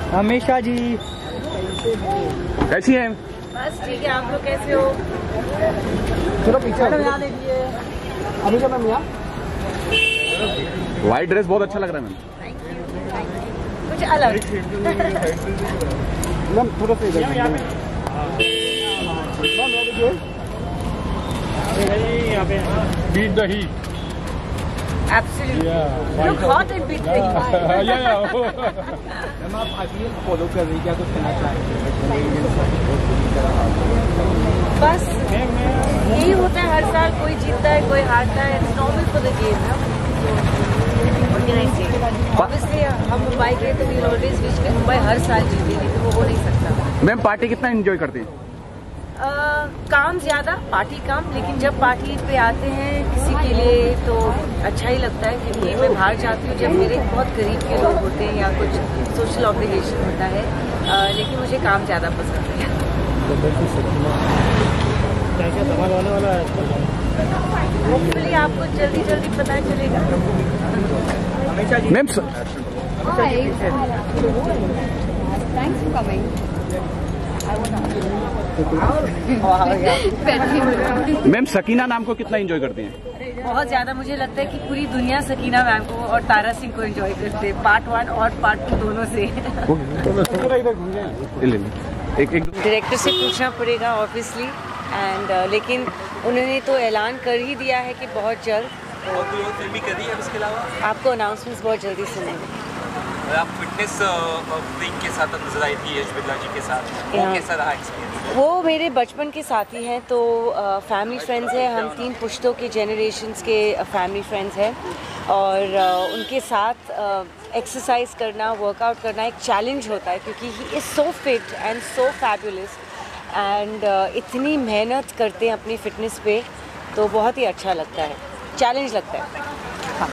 हमेशा जी। कैसी हैं? बस ठीक है, आप लोग कैसे हो? चलो पीछे अभी जो मैम यहाँ व्हाइट ड्रेस बहुत अच्छा लग रहा है मैम। कुछ अलग। मैम थोड़ा सा इधर मैम यहाँ पे beat the heat. Absolutely. Look hot and beat the heat. Ma'am आप आईपीएल फॉलो कर रही, क्या कुछ कहना चाहेंगे? बस यही होता है, हर साल कोई जीतता है कोई हारता है। It's normal for the game ना। ऑब्वियसली हम मुंबई के तो वी ऑलवेज विश कि मुंबई हर साल जीते, नहीं तो वो हो नहीं सकता। मैम पार्टी कितना एंजॉय करती हैं? काम ज़्यादा, पार्टी कम, लेकिन जब पार्टी पे आते हैं किसी के लिए तो अच्छा ही लगता है। क्योंकि मैं बाहर जाती हूँ जब मेरे बहुत करीब के लोग होते हैं या कुछ सोशल ऑब्लिगेशन होता है, लेकिन मुझे काम ज़्यादा पसंद है। होपफुली आपको जल्दी जल्दी पता चलेगा। Ma'am Thanks for coming. Ma'am Sakina नाम को कितना एंजॉय करती हैं? बहुत ज़्यादा। मुझे लगता है कि पूरी दुनिया सकीना मैम को और तारा सिंह को एंजॉय करते हैं, पार्ट 1 और पार्ट 2 दोनों से। एक डायरेक्टर से पूछना पड़ेगा ऑब्वियसली, एंड लेकिन उन्होंने तो ऐलान कर ही दिया है कि बहुत जल्द। और कोई और फिल्म भी कर रही है इसके अलावा? आपको अनाउंसमेंट्स बहुत जल्दी सुनेंगे। आप फिटनेस फ्रीक के साथ नजर आई थी यश बिरला जी के साथ, वो कैसा रहा एक्सपीरियंस? वो मेरे बचपन के साथी हैं, तो फैमिली फ्रेंड्स हैं। हम 3 पुश्तों के जनरेशन्स के फैमिली फ्रेंड्स हैं और उनके साथ एक्सरसाइज करना, वर्कआउट करना एक चैलेंज होता है, क्योंकि he is so fit and so fabulous and इतनी मेहनत करते हैं अपनी फिटनेस पे, तो बहुत ही अच्छा लगता है, चैलेंज लगता है।